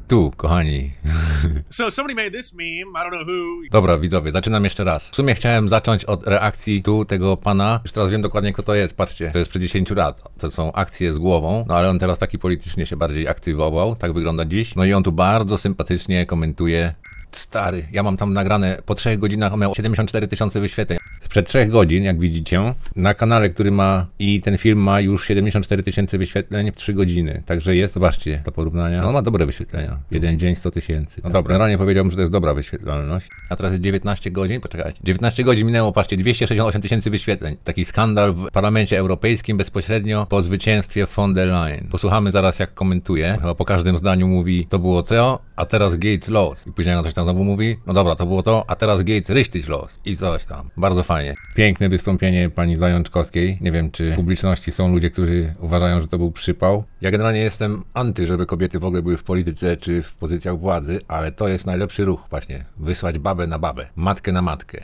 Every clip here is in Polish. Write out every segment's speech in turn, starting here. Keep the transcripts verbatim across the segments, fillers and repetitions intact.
Tu, kochani. So somebody made this meme, I don't know who. Dobra, widzowie, zaczynam jeszcze raz. W sumie chciałem zacząć od reakcji tu tego pana. Już teraz wiem dokładnie, kto to jest. Patrzcie, to jest przed dziesięciu lat. To są akcje z głową, no ale on teraz taki politycznie się bardziej aktywował. Tak wygląda dziś. No i on tu bardzo sympatycznie komentuje. Stary, ja mam tam nagrane po trzech godzinach, on miał siedemdziesiąt cztery tysiące wyświetleń. Sprzed trzech godzin, jak widzicie, na kanale, który ma i ten film ma już siedemdziesiąt cztery tysiące wyświetleń w trzy godziny. Także jest, zobaczcie, do porównania. No, on ma dobre wyświetlenia. Jeden dzień sto tysięcy. No dobra, generalnie powiedziałbym, że to jest dobra wyświetlalność. A teraz jest dziewiętnaście godzin, poczekajcie. dziewiętnaście godzin minęło, patrzcie, dwieście sześćdziesiąt osiem tysięcy wyświetleń. Taki skandal w Parlamencie Europejskim bezpośrednio po zwycięstwie von der Leyen. Posłuchamy zaraz, jak komentuje. Chyba po każdym zdaniu mówi, to było to, a teraz Gates los. I później on coś tam znowu mówi, no dobra, to było to, a teraz Gates richtig los. I coś tam. Bardzo fajnie. Piękne wystąpienie pani Zajączkowskiej. Nie wiem, czy w publiczności są ludzie, którzy uważają, że to był przypał. Ja generalnie jestem anty, żeby kobiety w ogóle były w polityce czy w pozycjach władzy, ale to jest najlepszy ruch właśnie. Wysłać babę na babę. Matkę na matkę.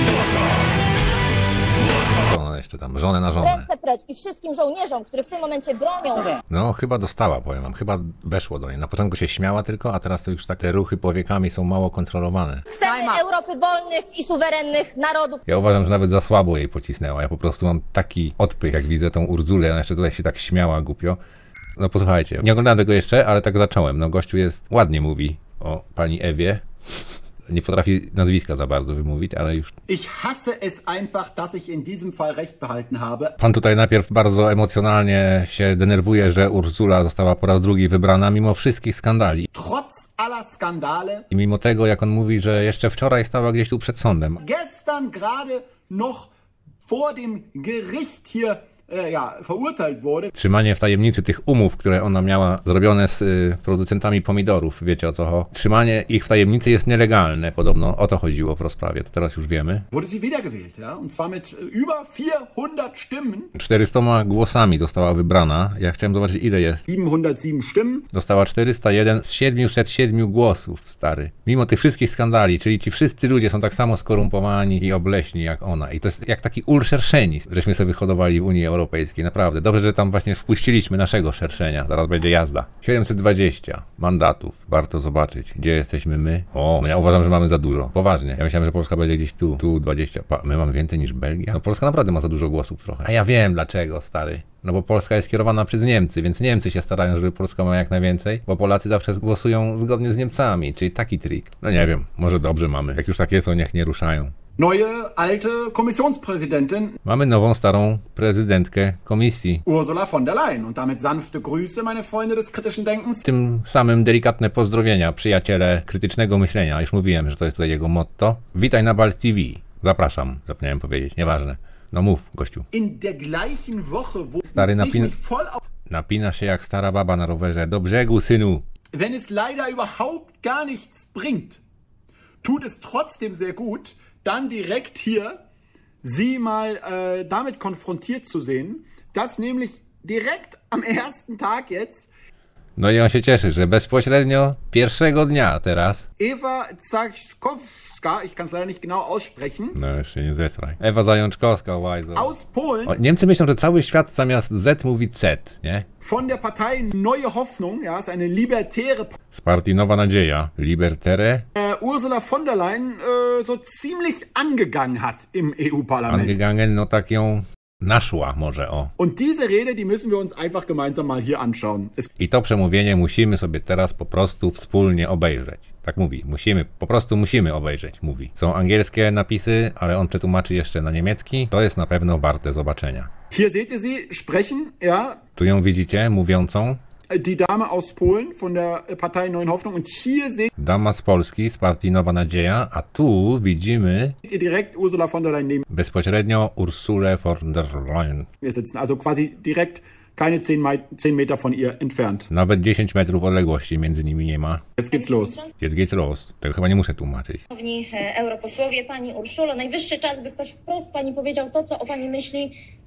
Co ona jeszcze tam? Żonę na żonę. Ręce precz i wszystkim żołnierzom, którzy w tym momencie bronią. No, chyba dostała, powiem wam. Chyba weszło do niej. Na początku się śmiała tylko, a teraz to już tak te ruchy powiekami są mało kontrolowane. Chcemy Europy wolnych i suwerennych narodów. Ja uważam, że nawet za słabo jej pocisnęła. Ja po prostu mam taki odpych, jak widzę tą Urzulę. Ona jeszcze tutaj się tak śmiała głupio. No posłuchajcie, nie oglądałem tego jeszcze, ale tak zacząłem. No gościu jest, ładnie mówi o pani Ewie. Nie potrafi nazwiska za bardzo wymówić, ale już... Ich hasse es einfach, dass ich in diesem Fall recht behalten habe. Pan tutaj najpierw bardzo emocjonalnie się denerwuje, że Ursula została po raz drugi wybrana mimo wszystkich skandali. Trotz aller Skandale. I mimo tego, jak on mówi, że jeszcze wczoraj stała gdzieś tu przed sądem. Gestern gerade noch vor dem Gericht hier ja, verurteilt wurde. Trzymanie w tajemnicy tych umów, które ona miała zrobione z y, producentami pomidorów, wiecie o co chodzi. Trzymanie ich w tajemnicy jest nielegalne, podobno. O to chodziło w rozprawie, to teraz już wiemy. Wurde sie wiedergewählt, ja? Und zwar mit über vierhundert Stimmen. czterystoma głosami została wybrana. Ja chciałem zobaczyć, ile jest. siebenhundertsieben Stimmen. Dostała czterysta jeden z siedmiuset siedmiu głosów, stary. Mimo tych wszystkich skandali, czyli ci wszyscy ludzie są tak samo skorumpowani i obleśni jak ona. I to jest jak taki ulszerszenis, żeśmy sobie wyhodowali w Unii Europejskiej. Europejskiej. Naprawdę. Dobrze, że tam właśnie wpuściliśmy naszego szerszenia. Zaraz będzie jazda. siedemset dwadzieścia mandatów. Warto zobaczyć. Gdzie jesteśmy my? O, no ja uważam, że mamy za dużo. Poważnie. Ja myślałem, że Polska będzie gdzieś tu. Tu dwadzieścia. Pa, my mamy więcej niż Belgia? No Polska naprawdę ma za dużo głosów trochę. A ja wiem dlaczego, stary. No bo Polska jest kierowana przez Niemcy, więc Niemcy się starają, żeby Polska miała jak najwięcej, bo Polacy zawsze głosują zgodnie z Niemcami, czyli taki trik. No nie wiem, może dobrze mamy. Jak już tak jest, to niech nie ruszają. Neue, alte Kommissionspräsidentin. Mamy nową, starą prezydentkę komisji. Ursula von der Leyen. Und damit sanfte Grüße, meine Freunde des kritischen Denkens. Tym samym delikatne pozdrowienia, przyjaciele krytycznego myślenia. Już mówiłem, że to jest tutaj jego motto. Witaj na Balt T V. Zapraszam, zapomniałem powiedzieć, nieważne. No mów, gościu. In der gleichen Woche, wo Stary napin... ich voll auf... napina się jak stara baba na rowerze. Do brzegu, synu. Wenn es leider überhaupt gar nichts bringt, tut es trotzdem sehr gut, dann direkt hier sie mal äh, damit konfrontiert zu sehen, dass nämlich direkt am ersten Tag jetzt no i on się cieszy, że bezpośrednio pierwszego dnia teraz Ewa Zajączkowska, ich kann es leider nicht genau aussprechen. No jeszcze nie zesraj. Ewa Zajączkowska, łajzo. Aus Polen. O, Niemcy myślą, że cały świat zamiast Z mówi Z, nie? Von der Partei Neue Hoffnung, ja, ist eine libertäre z partii Nowa Nadzieja, Libertäre. Äh, Ursula von der Leyen äh, so ziemlich angegangen hat im E U-Parlament. Angegangen, no tak ją naszła może, o. Und diese Rede, die müssen wir uns einfach gemeinsam mal hier anschauen. Es I to przemówienie musimy sobie teraz po prostu wspólnie obejrzeć. Tak mówi, musimy, po prostu musimy obejrzeć, mówi. Są angielskie napisy, ale on przetłumaczy jeszcze na niemiecki. To jest na pewno warte zobaczenia. Hier seht ihr sie sprechen, ja. Tu ją widzicie, mówiącą. Die Dame aus Polen von der Partei Neuen Hoffnung und hier seht Dama z Polski, z partii Nowa Nadzieja, a tu widzimy ihr direkt Ursula von der Leyen neben bezpośrednio Ursulę von der Leyen. Wir sitzen, also quasi direkt keine zehn Meter von ihr entfernt. Nawet dziesięć metrów odległości między nimi nie ma. Jetzt geht's los. Jetzt geht's los. Tego chyba nie muszę tłumaczyć. Szanowni europosłowie, pani Urszulo, najwyższy czas, by ktoś wprost pani powiedział to, co o pani myśli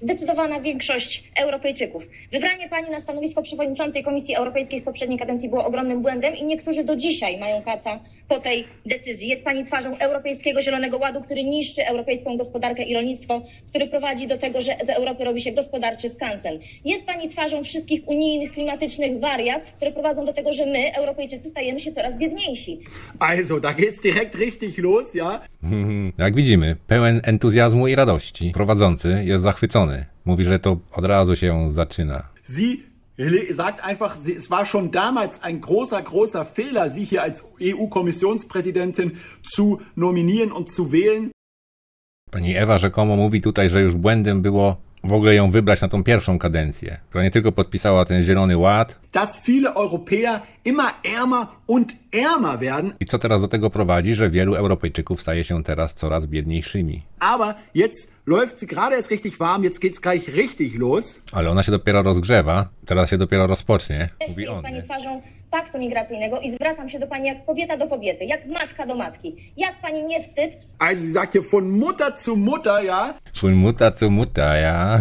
zdecydowana większość Europejczyków. Wybranie pani na stanowisko przewodniczącej Komisji Europejskiej w poprzedniej kadencji było ogromnym błędem i niektórzy do dzisiaj mają kaca po tej decyzji. Jest pani twarzą Europejskiego Zielonego Ładu, który niszczy europejską gospodarkę i rolnictwo, który prowadzi do tego, że z Europy robi się gospodarczy skansen. Jest pani twarzą wszystkich unijnych klimatycznych wariatów, które prowadzą do tego, że my, Europejczycy, stajemy się coraz biedniejsi. Also, da geht's direkt richtig los, ja? Jak widzimy, pełen entuzjazmu i radości. Prowadzący jest zachwycony. Mówi, że to od razu się zaczyna. Sie sagt einfach, es war schon damals ein großer, großer Fehler, Sie hier als E U-Kommissionspräsidentin zu nominieren und zu wählen. Pani Ewa rzekomo mówi tutaj, że już błędem było w ogóle ją wybrać na tą pierwszą kadencję, która nie tylko podpisała ten Zielony Ład. Dass viele Europäer immer ärmer und ärmer werden. I co teraz do tego prowadzi, że wielu Europejczyków staje się teraz coraz biedniejszymi. Aber jetzt läuft sie gerade erst richtig warm, jetzt geht's gleich richtig los. Ale ona się dopiero rozgrzewa, teraz się dopiero rozpocznie, mówi Jest on. pani Nie? twarzą paktu migracyjnego i zwracam się do pani jak kobieta do kobiety, jak matka do matki. Jak pani nie wstyd? Also sie sagt hier von Mutter zu Mutter, ja? Von Mutter zu Mutter, ja.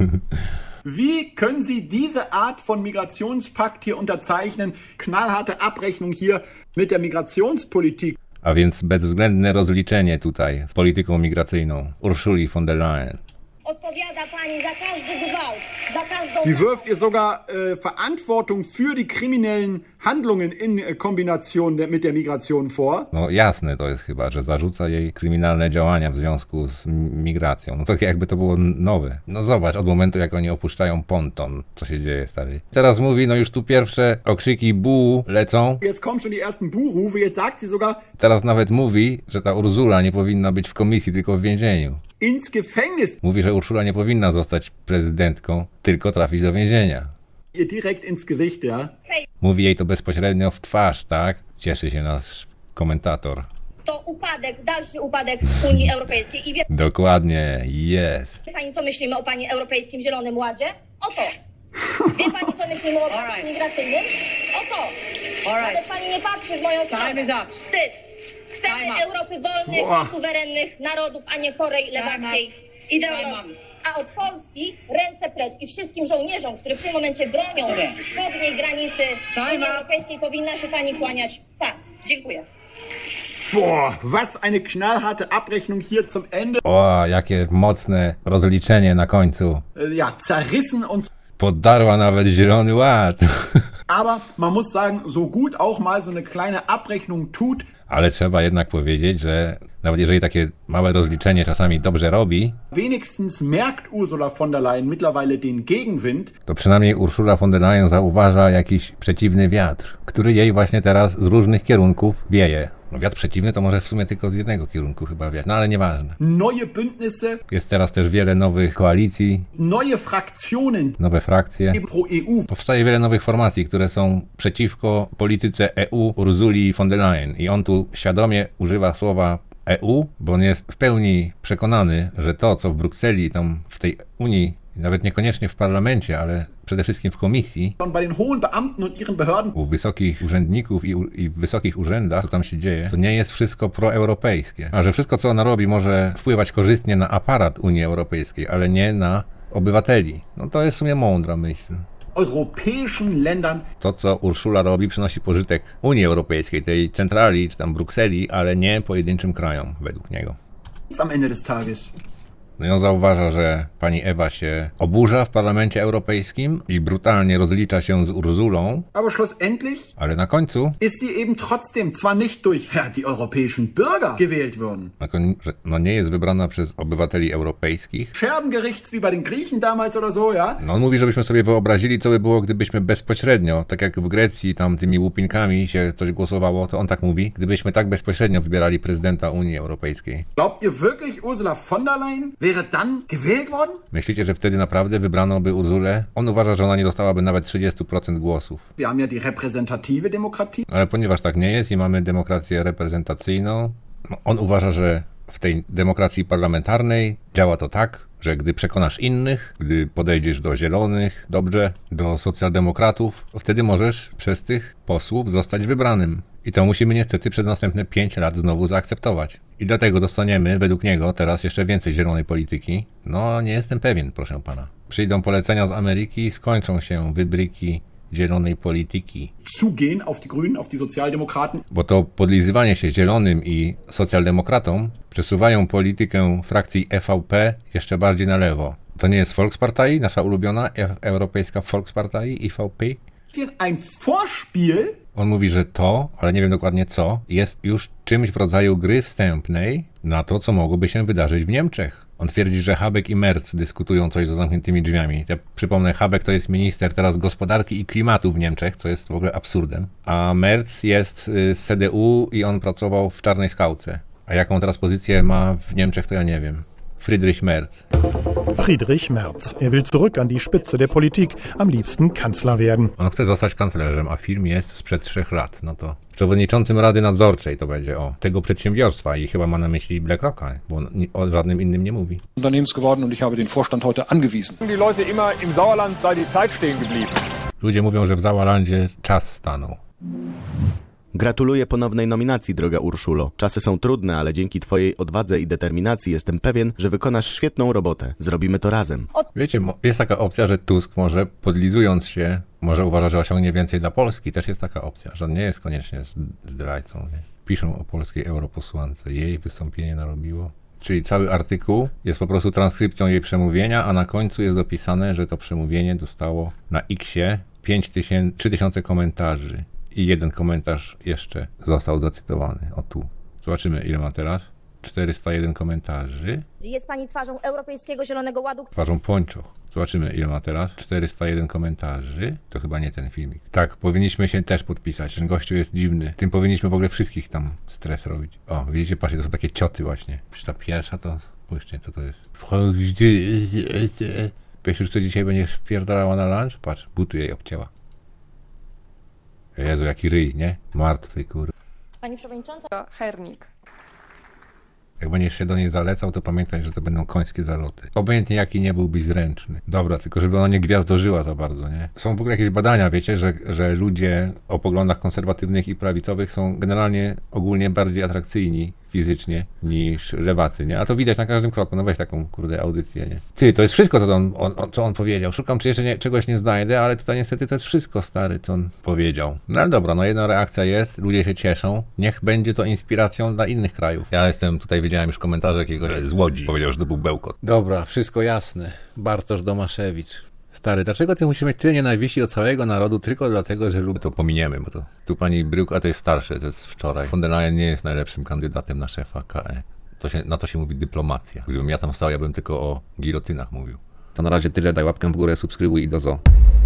Wie können Sie diese Art von Migrationspakt hier unterzeichnen? Knallharte Abrechnung hier mit der Migrationspolitik. A więc bezwzględne rozliczenie tutaj z polityką migracyjną Ursuli von der Leyen. Odpowiada pani za każdy gwałt, za każdą... Sie wirft ihr sogar äh, Verantwortung für die kriminellen Handlungen in äh, Kombination der, mit der Migration vor. No jasne to jest chyba, że zarzuca jej kryminalne działania w związku z migracją. No to jakby to było nowe. No zobacz, od momentu jak oni opuszczają ponton, co się dzieje, stary. Teraz mówi, no już tu pierwsze okrzyki bu lecą. Jetzt kommen schon die ersten Buhrufe, jetzt sagt sie sogar... Teraz nawet mówi, że ta Ursula nie powinna być w komisji, tylko w więzieniu. Ins Gefängnis. Mówi, że Urszula nie powinna zostać prezydentką, tylko trafić do więzienia. Ihr direkt ins Gesicht, ja? Mówi jej to bezpośrednio w twarz, tak? Cieszy się nasz komentator. To upadek, dalszy upadek Unii Europejskiej. I wie Dokładnie, jest. pani, co myślimy o pani Europejskim Zielonym Ładzie? Oto. Wie pani, co myślimy o pakcie migracyjnym? Oto. Nawet pani nie patrzy w moją stronę. Wstyd. Chcemy Europy wolnych Boah. i suwerennych narodów, a nie chorej lewackiej ideologii. A od Polski ręce precz i wszystkim żołnierzom, którzy w tym momencie bronią wschodniej granicy Unii Europejskiej, powinna się pani kłaniać w pas. Dziękuję. Boah, was eine knallharte Abrechnung hier zum Ende. O, jakie mocne rozliczenie na końcu. Äh, Ja, zerrissen und... Poddarła nawet Zielony Ład. Aber man muss sagen, so gut auch mal so eine kleine Abrechnung tut. Ale trzeba jednak powiedzieć, że nawet jeżeli takie małe rozliczenie czasami dobrze robi, Wenigstens merkt Ursula von der Leyen mittlerweile den Gegenwind. to przynajmniej Ursula von der Leyen zauważa jakiś przeciwny wiatr, który jej właśnie teraz z różnych kierunków wieje. No wiatr przeciwny to może w sumie tylko z jednego kierunku chyba wiać, no ale nieważne. Neue Bündnisse, Jest teraz też wiele nowych koalicji, neue Fraktionen nowe frakcje. pro E U. Powstaje wiele nowych formacji, które są przeciwko polityce E U Ursuli von der Leyen. I on tu świadomie używa słowa E U, bo on jest w pełni przekonany, że to, co w Brukseli, tam w tej Unii, nawet niekoniecznie w parlamencie, ale przede wszystkim w komisji, Und bei den hohen Beamten und ihren Behörden u wysokich urzędników i, u, i w wysokich urzędach, co tam się dzieje, to nie jest wszystko proeuropejskie. A że wszystko, co ona robi, może wpływać korzystnie na aparat Unii Europejskiej, ale nie na obywateli. No to jest w sumie mądra myśl. europäischen Ländern To, co Urszula robi, przynosi pożytek Unii Europejskiej, tej centrali, czy tam Brukseli, ale nie pojedynczym krajom, według niego. am Ende des Tages. No i on zauważa, że pani Ewa się oburza w Parlamencie Europejskim i brutalnie rozlicza się z Ursulą, Aber schlussendlich ale na końcu, ist sie eben trotzdem zwar nicht durch ja, die europäischen Bürger gewählt worden. na koń, że no nie jest wybrana przez obywateli europejskich. Scherbengerichts wie bei den Griechen damals oder so, ja? No on mówi, żebyśmy sobie wyobrazili, co by było, gdybyśmy bezpośrednio, tak jak w Grecji, tam tymi łupinkami się coś głosowało, to on tak mówi, gdybyśmy tak bezpośrednio wybierali prezydenta Unii Europejskiej. Glaubt ihr wirklich, Ursula von der Leyen wäre dann gewählt worden? Myślicie, że wtedy naprawdę wybrano by Ursulę? On uważa, że ona nie dostałaby nawet trzydzieści procent głosów. Wir haben ja die repräsentative Demokratie. Ale ponieważ tak nie jest i mamy demokrację reprezentacyjną, no on uważa, że w tej demokracji parlamentarnej działa to tak, że gdy przekonasz innych, gdy podejdziesz do zielonych, dobrze, do socjaldemokratów, to wtedy możesz przez tych posłów zostać wybranym. I to musimy niestety przez następne pięć lat znowu zaakceptować. I dlatego dostaniemy, według niego, teraz jeszcze więcej zielonej polityki. No, nie jestem pewien, proszę pana. Przyjdą polecenia z Ameryki i skończą się wybryki zielonej polityki. Zugehen auf die Grünen, auf die Sozialdemokraten. Bo to podlizywanie się zielonym i socjaldemokratom przesuwają politykę frakcji E V P jeszcze bardziej na lewo. To nie jest Volkspartei, nasza ulubiona e europejska Volkspartei, E V P? Ein Vorspiel. On mówi, że to, ale nie wiem dokładnie co, jest już czymś w rodzaju gry wstępnej na to, co mogłoby się wydarzyć w Niemczech. On twierdzi, że Habeck i Merz dyskutują coś za zamkniętymi drzwiami. Ja przypomnę, Habeck to jest minister teraz gospodarki i klimatu w Niemczech, co jest w ogóle absurdem. A Merz jest z C D U i on pracował w Czarnej Skałce. A jaką teraz pozycję ma w Niemczech, to ja nie wiem. Friedrich Merz. Friedrich Merz. Er will zurück an die Spitze der Politik, am liebsten Kanzler werden. On chce zostać kanclerzem, a film jest sprzed trzech lat. No to przewodniczącym Rady Nadzorczej to będzie o tego przedsiębiorstwa i chyba ma na myśli BlackRocka, bo o żadnym innym nie mówi. Unternehmens geworden und ich habe den Vorstand heute angewiesen. Die Leute immer im Sauerland sei die Zeit stehen geblieben. Ludzie mówią, że w Sauerlandzie czas stanął. Gratuluję ponownej nominacji, droga Urszulo. Czasy są trudne, ale dzięki twojej odwadze i determinacji jestem pewien, że wykonasz świetną robotę. Zrobimy to razem. Wiecie, jest taka opcja, że Tusk może, podlizując się, może uważa, że osiągnie więcej dla Polski. Też jest taka opcja, że on nie jest koniecznie zdrajcą. Nie? Piszą o polskiej europosłance. Jej wystąpienie narobiło. Czyli cały artykuł jest po prostu transkrypcją jej przemówienia, a na końcu jest dopisane, że to przemówienie dostało na X-ie trzy tysiące komentarzy. I jeden komentarz jeszcze został zacytowany. O tu. Zobaczymy, ile ma teraz. czterysta jeden komentarzy. Jest pani twarzą Europejskiego Zielonego Ładu. Twarzą pończoch. Zobaczymy, ile ma teraz. czterysta jeden komentarzy. To chyba nie ten filmik. Tak, powinniśmy się też podpisać. Ten gościu jest dziwny. Tym powinniśmy w ogóle wszystkich tam stres robić. O, widzicie, patrzcie, to są takie cioty właśnie. Przecież ta pierwsza to... Spójrzcie, co to jest. Wiesz już, co dzisiaj będziesz wpierdalała na lunch? Patrz, buty jej obcięła. Jezu, jaki ryj, nie? Martwy, kur... Pani przewodnicząca. Hernik. Jak będziesz się do niej zalecał, to pamiętaj, że to będą końskie zaloty. Obojętnie jaki nie byłbyś zręczny. Dobra, tylko żeby ona nie gwiazdożyła za bardzo, nie? Są w ogóle jakieś badania, wiecie, że, że ludzie o poglądach konserwatywnych i prawicowych są generalnie ogólnie bardziej atrakcyjni fizycznie niż lewacy, nie? A to widać na każdym kroku. No weź taką, kurde, audycję, nie? Ty, to jest wszystko, co on, on, co on powiedział. Szukam, czy jeszcze nie, czegoś nie znajdę, ale tutaj niestety to jest wszystko, stary, co on powiedział. No ale dobra, no jedna reakcja jest, ludzie się cieszą. Niech będzie to inspiracją dla innych krajów. Ja jestem, tutaj widziałem już komentarze jakiegoś z Łodzi. Powiedział, że to był bełkot. Dobra, wszystko jasne. Bartosz Domaszewicz. Stary, dlaczego ty musisz mieć tyle nienawiści do całego narodu tylko dlatego, że lubi... To pominiemy, bo to tu pani Bruk, a to jest starsze, to jest wczoraj. Von der Leyen nie jest najlepszym kandydatem na szefa K E. To się, na to się mówi dyplomacja. Gdybym ja tam stał, ja bym tylko o gilotynach mówił. To na razie tyle, daj łapkę w górę, subskrybuj i do zo.